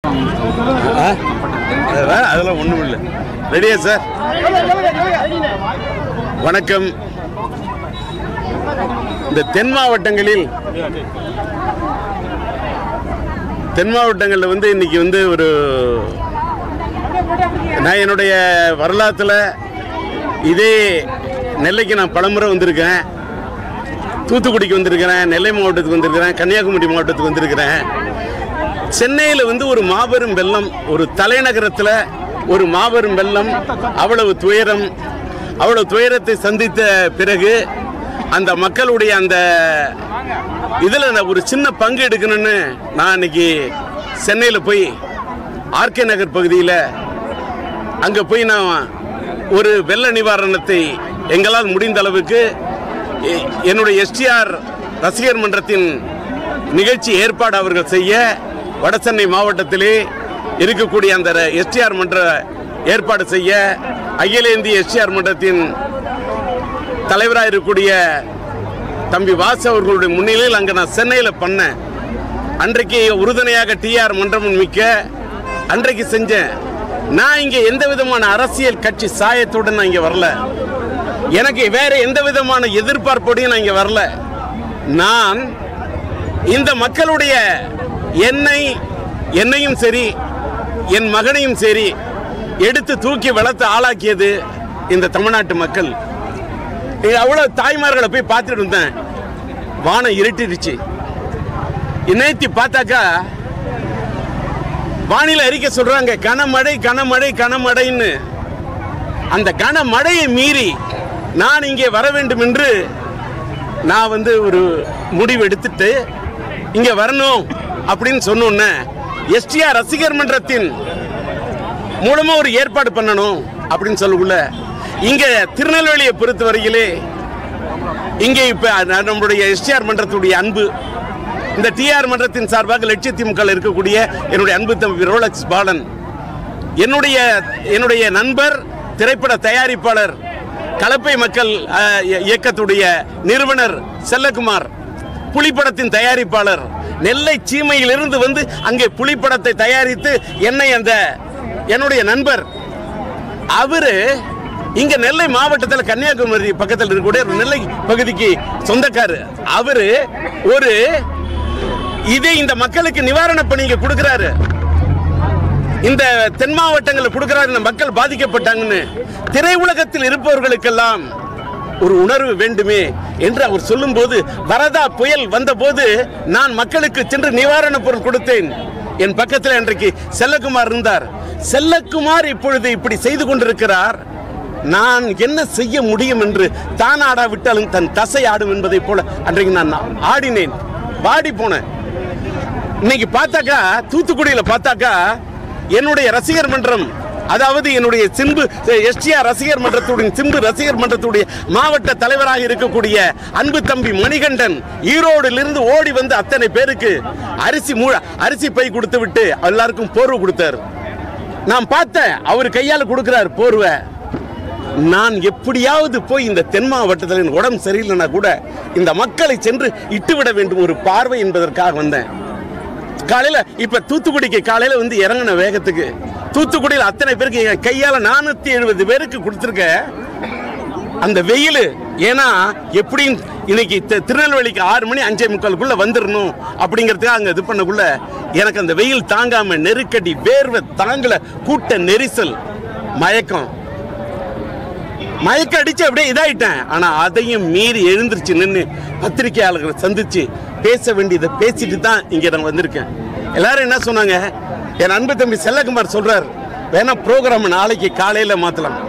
அதெல்லாம் ஒன்றும் இல்லை. ரெடியா சார்? வணக்கம். இந்த தென் மாவட்டங்களில் வந்து இன்னைக்கு வந்து நான் என்னுடைய வரலாற்றில் இதே நெல்லைக்கு நான் பலமுறை வந்திருக்கேன், தூத்துக்குடிக்கு வந்திருக்கிறேன், நெல்லை மாவட்டத்துக்கு வந்திருக்கிறேன், கன்னியாகுமரி மாவட்டத்துக்கு வந்திருக்கிறேன். சென்னையில் வந்து ஒரு மாபெரும் வெள்ளம், ஒரு தலைநகரத்தில் ஒரு மாபெரும் வெள்ளம், அவ்வளவு துயரத்தை சந்தித்த பிறகு அந்த மக்களுடைய அந்த இதில் ஒரு சின்ன பங்கு எடுக்கணும்னு நான் இன்னைக்கு சென்னையில் போய் ஆர்கே நகர் பகுதியில் அங்கே போய் நான் ஒரு வெள்ள நிவாரணத்தை எங்களால் முடிந்த அளவுக்கு என்னுடைய எஸ்டிஆர் ரசிகர் மன்றத்தின் நிகழ்ச்சி ஏற்பாடு அவர்கள் செய்ய வடசென்னை மாவட்டத்திலே இருக்கக்கூடிய அந்த எஸ்டிஆர் மன்ற ஏற்பாடு செய்ய அகில இந்திய எஸ்டிஆர் மன்றத்தின் தலைவராக இருக்கக்கூடிய தம்பி வாசு அவர்களுடைய முன்னிலையில் அங்கே நான் சென்னையில் பண்ணேன். அன்றைக்கு உறுதுணையாக டிஆர் மன்றம் மிக்க அன்றைக்கு செஞ்சேன். நான் இங்கே எந்த விதமான அரசியல் கட்சி சாயத்துடன் நான் இங்கே வரல, எனக்கு வேற எந்த விதமான எதிர்பார்ப்போடையும் நான் இங்கே வரல. நான் இந்த மக்களுடைய என்னையும் சரி என் மகனையும் சரி எடுத்து தூக்கி வளர்த்து ஆளாக்கியது இந்த தமிழ்நாட்டு மக்கள். அவ்வளவு தாய்மார்களை போய் பார்த்துட்டு இருந்தேன். வானம் இருட்டிடுச்சு. நேத்தி பார்த்தாக்கா வானிலை அறிக்கை சொல்றாங்க கனமழை கனமழை கனமழைன்னு. அந்த கனமழையை மீறி நான் இங்கே வர வேண்டும் என்று நான் வந்து ஒரு முடிவு எடுத்துட்டு இங்கே வரணும் அப்படின்னு சொன்னோன்னே எஸ்டிஆர் ரசிகர் மன்றத்தின் மூலமா ஒரு ஏற்பாடு பண்ணணும் அப்படின்னு சொல்லக்குள்ள இங்க திருநெல்வேலியை பொறுத்த வரையிலே இங்கே இப்ப நம்முடைய எஸ்டிஆர் மன்றத்துடைய அன்பு, இந்த டிஆர் மன்றத்தின் சார்பாக லட்சத்திமுக இருக்கக்கூடிய என்னுடைய அன்பு தம்பி ரோலக்ஸ் பாலன், என்னுடைய நண்பர் திரைப்பட தயாரிப்பாளர் கலப்பை மக்கள் இயக்கத்துடைய நிறுவனர் செல்லகுமார், புலிப்படத்தின் தயாரிப்பாளர், நெல்லை சீமையிலிருந்து வந்து அங்கே புலிப்படத்தை தயாரித்து என்னுடைய நண்பர் அவரு இங்க நெல்லை மாவட்டத்தில் கன்னியாகுமரி பக்கத்தில் இருக்கக்கூடிய நெல்லை பகுதிக்கு சொந்தக்காரர். அவரு இந்த மக்களுக்கு நிவாரண பணி இங்க கொடுக்கிறாரு, இந்த தென் மாவட்டங்களில் கொடுக்கிறாரு. இந்த மக்கள் பாதிக்கப்பட்டாங்கன்னு திரையுலகத்தில் இருப்பவர்களுக்கெல்லாம் ஒரு உணர்வு வேண்டுமே என்று அவர் சொல்லும் போது, வரதா புயல் வந்த போது நான் மக்களுக்கு சென்று நிவாரண பொருள் கொடுத்தேன். என் பக்கத்தில் இன்றைக்கு செல்லகுமார் இருந்தார். செல்லகுமார் இப்பொழுது இப்படி செய்து கொண்டிருக்கிறார். நான் என்ன செய்ய முடியும் என்று தான் ஆடாவிட்டாலும் தன் தசை ஆடும் என்பதை போல அன்றைக்கு நான் ஆடினேன், பாடி போனேன். இன்னைக்கு பார்த்தாக்கா தூத்துக்குடியில் பார்த்தாக்கா என்னுடைய ரசிகர் மன்றம், அதாவது என்னுடைய சிம்பு எஸ்டிஆர் ரசிகர் மன்றத்துடைய சிம்பு ரசிகர் மன்றத்துடைய மாவட்ட தலைவராக இருக்கக்கூடிய அன்பு தம்பி மணிகண்டன் ஈரோடிலிருந்து ஓடி வந்து அத்தனை பேருக்கு அரிசி பை கொடுத்து விட்டு எல்லாருக்கும் போர்வை கொடுத்தார். நான் பார்த்தேன், அவர் கையால் கொடுக்கிறார் போர்வை. நான் எப்படியாவது போய் இந்த தென் மாவட்டத்தில் உடம்பு சரியில்லைன்னா கூட இந்த மக்களை சென்று இட்டுவிட வேண்டும் ஒரு பார்வை என்பதற்காக வந்தேன். காலையில் இப்ப தூத்துக்குடிக்கு காலையில் வந்து இறங்கின வேகத்துக்கு தூத்துக்குடியில் அத்தனை பேருக்கு என் கையால் 470 பேருக்கு கொடுத்துருக்க. அந்த வெயில், ஏன்னா எப்படியும் இன்னைக்கு திருநெல்வேலிக்கு 6 மணி 5:45 வந்துடணும் அப்படிங்கிறதுக்காக அங்கே இது பண்ணக்குள்ள எனக்கு அந்த வெயில் தாங்காம நெருக்கடி, வேர்வை தாங்கல, கூட்ட நெரிசல், மயக்கம் அடிச்சு அப்படியே இதாயிட்டேன். ஆனா அதையும் மீறி எழுந்திருச்சு நின்று பத்திரிகையாளர்களை சந்திச்சு பேச வேண்டியதை பேசிட்டு தான் இங்க நான் வந்திருக்கேன். எல்லாரும் என்ன சொன்னாங்க, என் அன்பு தம்பி செல்லகுமார் சொல்றார், வேணா ப்ரோக்ராம் நாளைக்கு காலையில மாத்தலாம்.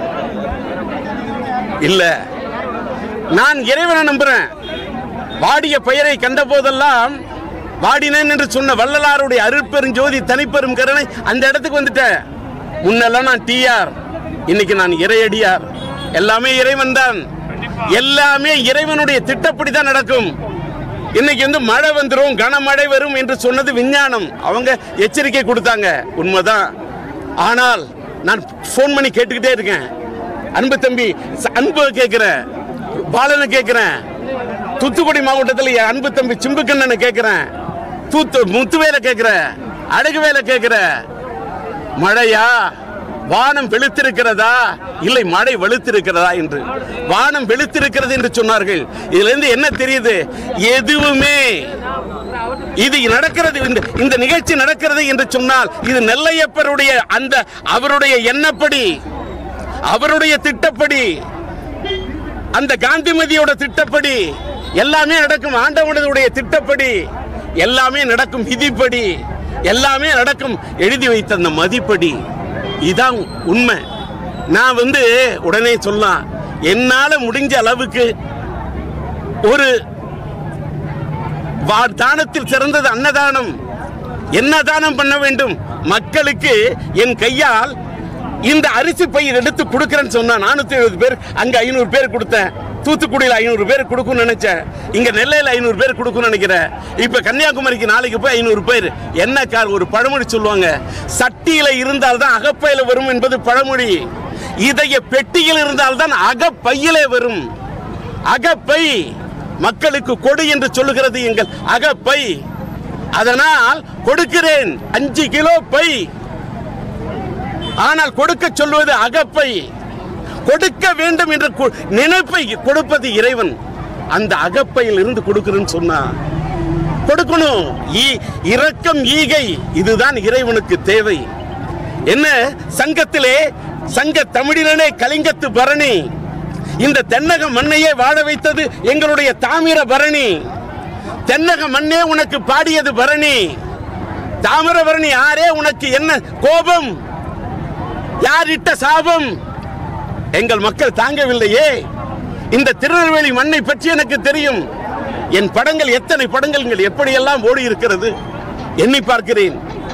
இல்ல, நான் இறைவனை நம்புறேன். வாடிய பெயரை கண்ட போதெல்லாம் வாடினேன் என்று சொன்ன வள்ளலாருடைய அருட்பெருஞ்சோதி தனிப்பெரும் கருணை அந்த இடத்துக்கு வந்துட்டேன். முன்னெல்லாம் நான் டிஆர், இன்னைக்கு நான் இறையடியார். எல்லாமே இறைவன் தான், எல்லாமே இறைவனுடைய திட்டப்படி தான் நடக்கும். இன்னைக்கு வந்து மழை வந்துடும், கனமழை வரும் என்று சொன்னது விஞ்ஞானம், அவங்க எச்சரிக்கை கொடுத்தாங்க, உண்மைதான். ஆனால் நான் போன் பண்ணி கேட்டுக்கிட்டே இருக்கேன். அன்பு தம்பி அன்பு கேட்கிறேன், பாலனை கேட்கிறேன், தூத்துக்குடி மாவட்டத்தில் என் அன்பு தம்பி சிம்புக்கண்ணனை கேட்கிறேன், முத்துவேலை கேட்கிறேன், அழகுவேலை கேட்கிற மழையா, வானம் வெளுத்திருக்கிறதா, இல்லை மழை வெளுத்திருக்கிறதா என்று. வானம் வெளுத்திருக்கிறது என்று சொன்னார்கள். இதுல இருந்து என்ன தெரியுது? எதுவுமே இது நடக்கிறது, இந்த நிகழ்ச்சி நடக்கிறது என்று சொன்னால் இது நெல்லையப்பருடைய அந்த அவருடைய எண்ணப்படி, அவருடைய திட்டப்படி, அந்த காந்திமதியோட திட்டப்படி எல்லாமே நடக்கும். ஆண்டவனுடைய திட்டப்படி எல்லாமே நடக்கும். விதிப்படி எல்லாமே நடக்கும். எழுதி வைத்த அந்த மதிப்படி. இதான் உண்மை. நான் உடனே சொல்லலாம், என்னால முடிஞ்ச அளவுக்கு ஒரு தானத்தில் சிறந்தது அன்னதானம். என்ன தானம் பண்ண வேண்டும்? மக்களுக்கு என் கையால் இந்த அரிசி பயிர் எடுத்து கொடுக்கிறேன்னு சொன்னா 470 பேர், அங்க 500 பேர் கொடுத்தேன். தூத்துக்குடியில் 500 பேர் கொடுக்கும்னு நினைச்சேன். இங்க நெல்லையில் 500 பேர் கொடுக்கும்னு நினைக்கிறேன். இப்ப கன்னியாகுமரிக்கு நாளைக்கு போய் 500 பேர். என்ன கார்? ஒரு பழமொழி சொல்லுவாங்க, சட்டியில இருந்தால்தான் அகப்பையில வரும் என்பது பழமொழி. இதய பெட்டியில் இருந்தால்தான் அகப்பையிலே வரும். அகப்பை மக்களுக்கு கொடு என்று சொல்லுகிறது எங்கள் அகப்பை. அதனால் கொடுக்கிறேன் 5 கிலோ பை. ஆனால் கொடுக்க சொல்வது அகப்பை. கொடுக்க வேண்டும் என்ற நினைப்பை கொடுப்பது இறைவன். அந்த அகப்பையில் இருந்து கொடுக்கிறேன்னு சொன்னா கொடுக்கணும். இரக்கம், ஈகை, இதுதான் இறைவனுக்கு தேவை. என்ன சங்கத்திலே சங்க தமிழிலே கலிங்கத்து பரணி, இந்த தென்னக மண்ணையே வாழ வைத்தது எங்களுடைய தாமிர பரணி. தென்னக மண்ணே உனக்கு பாடியது பரணி. தாமிர பரணி யாரே உனக்கு என்ன கோபம், யாரிட்ட சாபம்? எங்கள் மக்கள் தாங்கவில்லையே. இந்த திருநெல்வேலி மண்ணை பற்றி எனக்கு தெரியும். என் படங்கள், எத்தனை படங்கள் எப்படியெல்லாம் ஓடி இருக்கிறது எண்ணி பார்க்கிறேன்.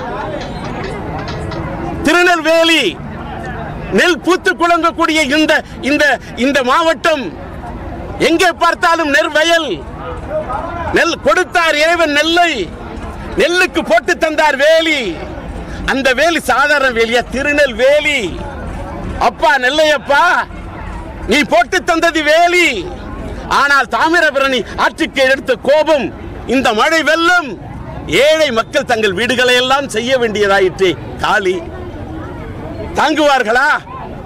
திருநெல்வேலி நெல் பூத்து குலங்கக்கூடிய இந்த மாவட்டம், எங்கே பார்த்தாலும் நெற்வயல். நெல் கொடுத்தார் இறைவன் நெல்லை, நெல்லுக்கு போட்டு தந்தார் வேலி. அந்த வேலி சாதாரண வேலியா? திருநெல்வேலி. அப்பா நெல்லையப்பா, நீ போட்டு தந்தது வேலி. ஆனால் தாமிரபரணி ஆற்றுக்கு எடுத்த கோபம், இந்த மழை வெள்ளம், ஏழை மக்கள் தங்கள் வீடுகளை எல்லாம் செய்ய வேண்டியதாயிற்று. காளி தாங்குவார்களா?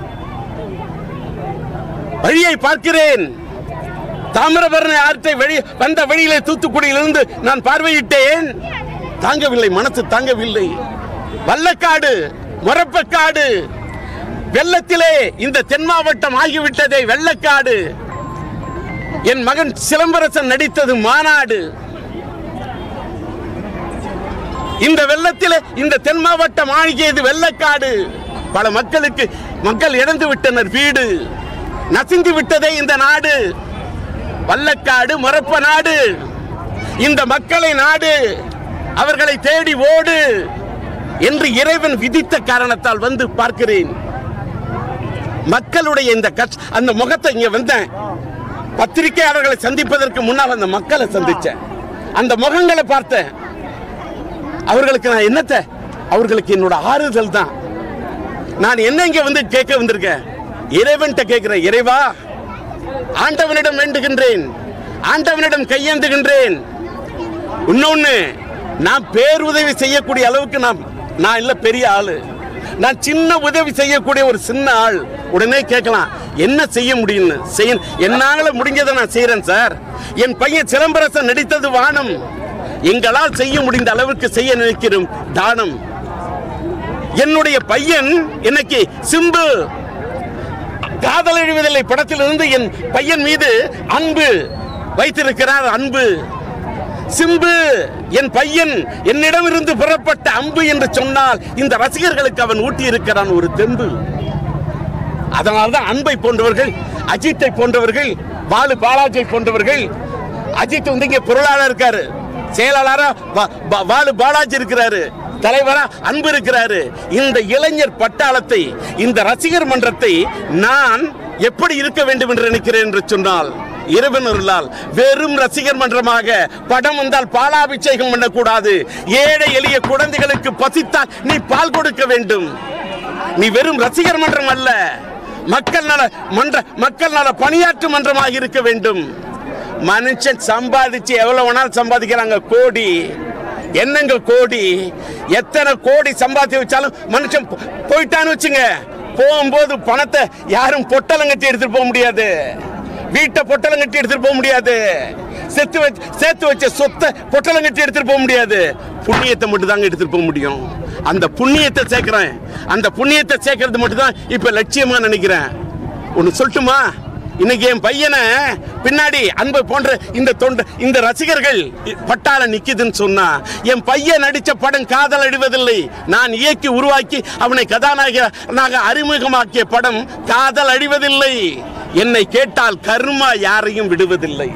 வழியை பார்க்கிறேன். தாமிரபரணி ஆற்றை வந்த வழியிலே தூத்துக்குடியிலிருந்து நான் பார்வையிட்டேன். தாங்கவில்லை, மனசு தாங்கவில்லை. வல்லக்காடு, மொரப்பக்காடு, வெள்ளத்திலே இந்த தென் மாவட்டம் ஆகிவிட்டதே வெள்ளக்காடு. என் மகன் சிலம்பரசன் நடித்தது மாநாடு. இந்த வெள்ளத்திலே இந்த தென் மாவட்டம் ஆகியது வெள்ளக்காடு. பல மக்கள் இழந்து விட்டனர் வீடு. நசிந்து விட்டதே இந்த நாடு. வல்லக்காடு, மொரப்ப நாடு, இந்த மக்களை நாடு, அவர்களை தேடி ஓடு என்று இறைவன் விதித்த காரணத்தால் வந்து பார்க்கிறேன். மக்களுடைய இந்த அந்த முகத்தை இங்க வந்தேன். பத்திரிகையாளர்களை சந்திப்பதற்கு முன்னால் அந்த மக்களை சந்திச்சேன். அந்த முகங்களை பார்த்தேன். அவர்களுக்கு நான் என்னத்தை, அவர்களுக்கு என்னோட ஆறுதல் தான். நான் என்ன இங்க வந்து கேட்க வந்திருக்கேன்? இறைவன்கிட்ட கேட்கிறேன். இறைவா, ஆண்டவனிடம் வேண்டுகின்றேன், ஆண்டவனிடம் கையேந்துகின்றேன். இன்னொன்னு, நான் பேருதவி செய்யக்கூடிய அளவுக்கு நான் இல்ல பெரிய ஆளு. நான் சின்ன உதவி செய்யக்கூடிய ஒரு சின்ன ஆள். உடனே கேட்கலாம், என்ன செய்ய முடியும்னு. என்னால முடிஞ்சதை நான் செய்யறேன் சார். என் பையன் சிலம்பரசன் நடித்தது வானம். எங்களால் செய்ய முடிந்த அளவுக்கு செய்ய நினைக்கிறோம் தானம். என்னுடைய பையன் இன்னைக்கு சிம்பு காதல் எழுவதில்லை படத்திலிருந்து என் பையன் மீது அன்பு வைத்திருக்கிறார். அன்பு சிம்பு, என் பையன் என்னிடமிருந்து புறப்பட்ட அம்பு என்று சொன்னால் இந்த ரசிகர்களுக்கு அவன் ஊட்டி இருக்கிறான் ஒரு தெம்பு. அதனால்தான் அன்பை போன்றவர்கள், அஜித்தை போன்றவர்கள், பாலு பாலாஜி போன்றவர்கள், அஜித் இங்க பொருளாளர் இருக்காரு, செயலாளரா பாலு பாலாஜி இருக்கிறாரு, தலைவரா அன்பு இருக்கிறாரு. இந்த இளைஞர் பட்டாளத்தை, இந்த ரசிகர் மன்றத்தை நான் எப்படி இருக்க வேண்டும் என்று நினைக்கிறேன் என்று சொன்னால், இறைவனர்களால் வெறும் ரசிகர் மன்றமாக படம் வந்தால் பாலாபிஷேகம் பண்ணக்கூடாது. ஏழை எளிய குழந்தைகளுக்கு பசித்தால் நீ பால் கொடுக்க வேண்டும். நீ வெறும் ரசிகர் மன்றம் அல்ல, மக்கள் நல பணியாற்றும் மன்றமாக இருக்க வேண்டும். மனுஷன் சம்பாதிச்சு எவ்வளவு வேணாலும் சம்பாதிக்கிறாங்க, கோடி. என்னங்க கோடி, எத்தனை கோடி சம்பாதிச்சு வச்சாலும் மனுஷன் போயிட்டான்னு வச்சுங்க, போகும்போது பணத்தை யாரும் பொட்டலம் கட்டி எடுத்துட்டு போக முடியாது, வீட்டை பொட்டலம் கட்டி எடுத்துட்டு போக முடியாது, சேர்த்து வச்ச சொத்தை பொட்டலம் கட்டி எடுத்துட்டு போக முடியாது, புண்ணியத்தை மட்டும் தாங்க எடுத்துட்டு போக முடியும். அந்த புண்ணியத்தை சேர்க்கிறேன், அந்த புண்ணியத்தை சேர்க்கறது மட்டும் தான் இப்ப லட்சியமா நினைக்கிறேன். ஒன்னு சொல்லட்டுமா, இன்னைக்கு என் பையனை பின்னாடி அன்பு போன்ற இந்த ரசிகர்கள் பட்டாள நிக்குதுன்னு சொன்னா, என் பையன் நடிச்ச படம் காதல் அழிவதில்லை, நான் இயக்கி உருவாக்கி அவனை கதாநாயகனாக அறிமுகமாக்கிய படம் காதல் அழிவதில்லை. என்னை கேட்டால் கர்மா யாரையும் விடுவதில்லை.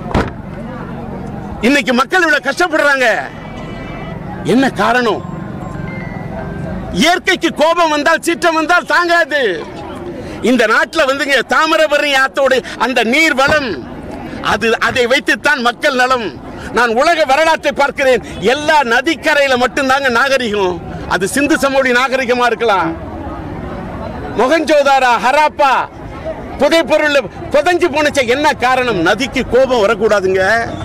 இன்னைக்கு மக்கள் இவ்வளவு கஷ்டப்படுறாங்க, என்ன காரணம்? இயற்கைக்கு கோபம் வந்தால் சீற்றம் வந்தால் தாங்காது. இந்த நாட்டில் வந்துங்க தாமிரபரணி ஆத்தோட அந்த நீர் வளம், அதை வைத்துத்தான் மக்கள் நலம். நான் உலக வரலாற்றை பார்க்கிறேன், எல்லா நதிக்கரையில மட்டும்தாங்க நாகரிகம். அது சிந்து சமவெளி நாகரிகமா இருக்கலாம், மொஹஞ்சோதாரோ ஹராப்பா புதைப்பொருள் புதைஞ்சு போனச்ச. என்ன காரணம்? நதிக்கு கோபம் வரக்கூடாதுங்க.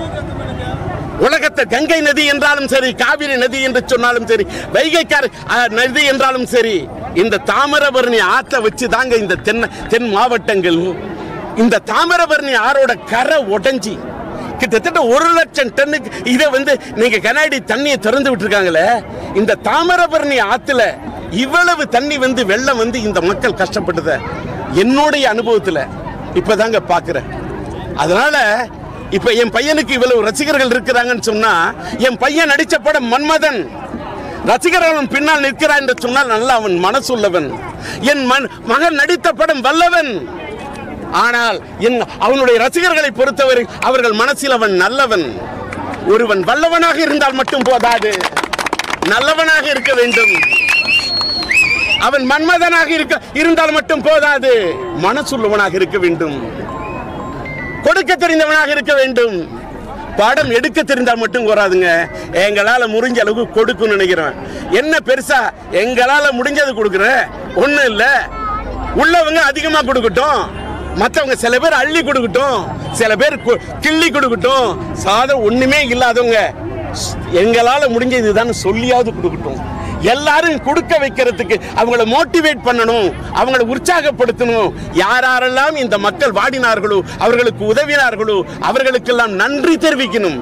உலகத்தை கங்கை நதி என்றாலும் சரி, காவிரி நதி என்று சொன்னாலும் சரி, வைகை நதி என்றாலும் சரி, இந்த தாமிரபரணி ஆற்றை வச்சு தாங்க இந்த தென் மாவட்டங்கள். இந்த தாமிரபரணி ஆறோட கரை உடைஞ்சி கிட்டத்தட்ட 1,00,000 டன்னுக்கு இதை நீங்க கண்ணாடி தண்ணியை திறந்து விட்டுருக்காங்களே. இந்த தாமிரபரணி ஆத்துல இவ்வளவு தண்ணி வெள்ளம் இந்த மக்கள் கஷ்டப்பட்டத என்னுடைய அனுபவத்துல இப்பதாங்க பாக்குறேன். அதனால இப்ப என் பையனுக்கு இவ்வளவு ரசிகர்கள் இருக்கிறாங்கன்னு சொன்னா, என் பையன் நடிச்ச படம் மன்மதன், ரசிகர்கள் பின்னால் நிற்கிறான் என்று சொன்னால் நல்லா அவன் மனசுள்ளவன். என் மகன் நடித்த படம் வல்லவன், ஆனால் அவனுடைய ரசிகர்களை பொறுத்தவரை அவர்கள் மனசில் அவன் நல்லவன். ஒருவன் வல்லவனாக இருந்தால் மட்டும் போதாது, நல்லவனாக இருக்க வேண்டும். அவன் மன்மதனாக இருந்தால் மட்டும் போதாது, மனசுள்ளவனாக இருக்க வேண்டும், கொடுக்க தெரிந்தவனாக இருக்க வேண்டும். படம் எடுக்க தெரிந்தால் மட்டும் வராதுங்க. எங்களால முடிஞ்ச அளவுக்கு கொடுக்கணும்னு நினைக்கிறேன். என்ன பெருசா எங்களால முடிஞ்சது கொடுக்குறேன், ஒண்ணும் இல்ல. உள்ளவங்க அதிகமா கொடுக்கட்டும், மற்றவங்க சில பேர் அள்ளி கொடுக்கட்டும், சில பேர் கிள்ளி கொடுக்கட்டும். சாதம் ஒண்ணுமே இல்லாதவங்க எங்களால முடிஞ்சதுதான் சொல்லியாவது கொடுக்கட்டும். எல்லாரும் கொடுக்க வைக்கிறதுக்கு அவங்களை மோட்டிவேட் பண்ணணும், அவங்களை உற்சாகப்படுத்தணும். யாரெல்லாம் இந்த மக்கள் வாடினார்களோ, அவர்களுக்கு உதவினார்களோ, அவர்களுக்கெல்லாம் நன்றி தெரிவிக்கணும்.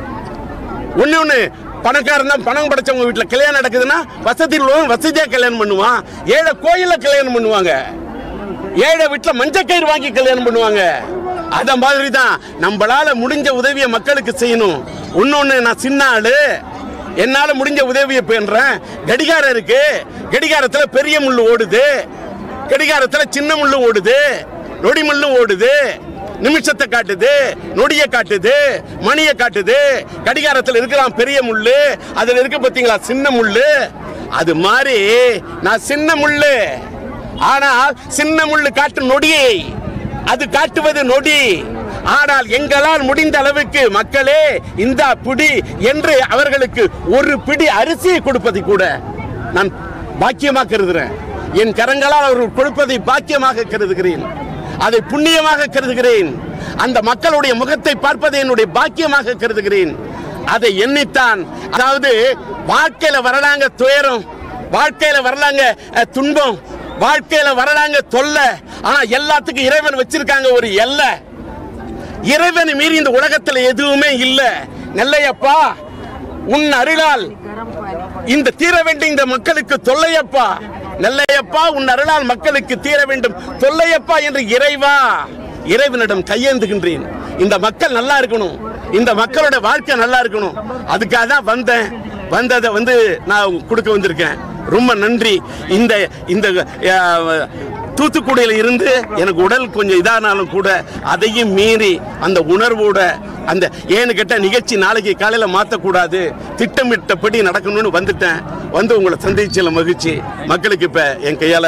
ஒண்ணு பணக்காரன் தான், பணம் படைச்சவங்க வீட்டுல கல்யாணம் நடக்குதுன்னா வசதியா கல்யாணம் பண்ணுவான். ஏழை கோயில கல்யாணம் பண்ணுவாங்க, ஏழை வீட்டுல மஞ்சக்கயிறு வாங்கி கல்யாணம் பண்ணுவாங்க. அத மாதிரி தான் நம்மளால முடிஞ்ச உதவியை மக்களுக்கு செய்யணும். இன்னொன்னு, நான் சின்ன ஆளு, என்னால முடிஞ்ச உதவியை பண்றேன். கடிகாரம் இருக்கு, கடிகாரத்துல பெரிய முள்ளு ஓடுது, கடிகாரத்துல சின்ன முள்ளு ஓடுது, நொடி முள்ளு ஓடுது. நிமிஷத்தை காட்டுது, நொடியை காட்டுது, மணியை காட்டுது. கடிகாரத்தில் இருக்கலாம் பெரிய முள்ளு, அதுல இருக்க பாத்தீங்களா சின்ன முள்ளு. அது மாதிரி நான் சின்ன முள்ளு, ஆனால் சின்ன முள்ளு காட்டும் நொடியை, அது காட்டுவது நொடி. ஆனால் எங்களால் முடிந்த அளவுக்கு மக்களே இந்த பிடி என்று அவர்களுக்கு ஒரு பிடி அரிசியை கொடுப்பதை கூட நான் பாக்கியமாக கருதுகிறேன். என் கரங்களால் அவர்கள் கொடுப்பதை பாக்கியமாக கருதுகிறேன், அதை புண்ணியமாக கருதுகிறேன். அந்த மக்களுடைய முகத்தை பார்ப்பதை என்னுடைய பாக்கியமாக கருதுகிறேன். அதை எண்ணித்தான், அதாவது வாழ்க்கையில வரலாங்க துயரம், வாழ்க்கையில வரலாங்க துன்பம், வாழ்க்கையில வரலாங்க தொல்லை. ஆனா எல்லாத்துக்கும் இறைவன் வச்சிருக்காங்க ஒரு எல்லை. இறைவன் மீறி இந்த உலகத்துல எதுவுமே இல்ல. நெல்லையப்பா, உன் அருளால் இந்த தீர வேண்டும் இந்த மக்களுக்கு தொல்லையப்பா, நெல்லையப்பா உன் அருளால் மக்களுக்கு தீர வேண்டும் தொல்லையப்பா என்று இறைவனிடம் கையேந்துகின்றேன். இந்த மக்கள் நல்லா இருக்கணும், இந்த மக்களோட வாழ்க்கை நல்லா இருக்கணும். அதுக்காக தான் வந்ததை நான் கொடுக்க வந்திருக்கேன். ரொம்ப நன்றி. இந்த தூத்துக்குடியில் இருந்து எனக்கு உடல் கொஞ்சம் இதானாலும் கூட அதையும் மீறி அந்த உணர்வோட அந்த ஏன்னு கேட்ட நிகழ்ச்சி நாளைக்கு காலையில மாற்றக்கூடாது, திட்டமிட்டபடி நடக்கணும்னு வந்துட்டேன். உங்களை சந்திச்சல மகிழ்ச்சி. மக்களுக்கு இப்ப என் கையால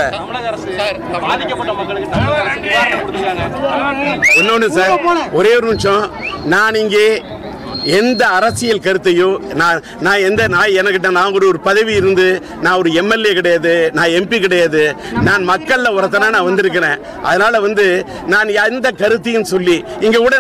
இன்னொன்னு சார், ஒரே ஒரு நிமிஷம். நான் இங்கே எந்த அரசியல் கருத்தையோ நான் என்கிட்ட நான் ஒரு பதவி இருந்து நான் ஒரு எம்எல்ஏ கிடையாது, நான் எம்பி கிடையாது, நான் மக்கள்ல ஒருத்தனா நான் வந்திருக்கிறேன். அதனால நான் எந்த கருத்தையும் சொல்லி இங்க கூட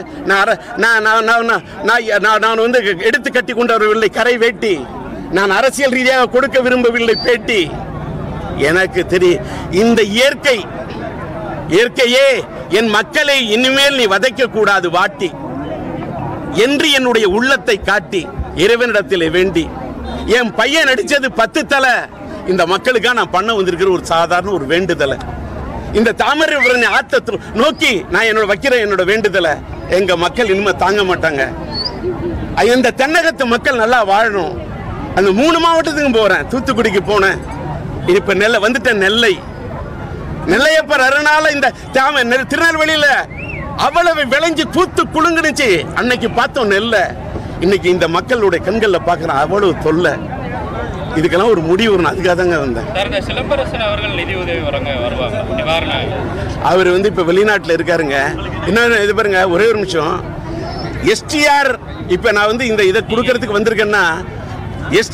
நான் எடுத்து கட்டி கொண்டு வரவில்லை கரை வேட்டி, நான் அரசியல் ரீதியாக கொடுக்க விரும்பவில்லை பேட்டி. எனக்கு தெரியும் இந்த இயற்கையே என் மக்களை இனிமேல் நீ வதைக்க கூடாது வாட்டி என்று என்னுடைய உள்ளத்தை காட்டி இறைவனிடத்தில் வேண்டி என் பையன் நடிச்சது 10 தலை இந்த மக்களுக்காக நான் பண்ண வந்திருக்கிற ஒரு சாதாரண ஒரு வேண்டுதலை. இந்த தாமிரபரணி ஆத்த நோக்கி நான் வைக்கிற வேண்டுதலை எங்க மக்கள் இனிமே தாங்க மாட்டாங்க. இந்த தென்னகத்து மக்கள் நல்லா வாழணும். அந்த 3 மாவட்டத்துக்கும் போறேன், தூத்துக்குடிக்கு போனேன், இப்ப வந்துட்டேன் நெல்லையப்பர் அருணால இந்த திருநெல்வேலியில அவ்வளவு விளைஞ்சு பூத்து குலுங்குனுச்சு. அன்னைக்கு பார்த்தோம் நெல்ல, இன்னைக்கு இந்த மக்களுடைய கண்கள்ல பாக்குறேன் அவ்வளவு தொல்லை. இதுக்கெல்லாம் ஒரு முடிவு வரணும், அதுக்காக தாங்க வந்தேன். சிலம்பரசன் அவர்கள் நிதி உதவி வருவாங்க. அவர் இப்ப வெளிநாட்டுல இருக்காருங்க. இன்னொரு இது பாருங்க, ஒரே ஒரு நிமிஷம். எஸ்டிஆர் இப்ப நான் இந்த இதை கொடுக்கறதுக்கு வந்திருக்கேன்னா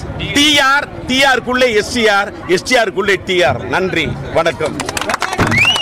டிஆர் குள்ளே எஸ்டிஆர், எஸ்டிஆர் குள்ளே டிஆர். நன்றி, வணக்கம்.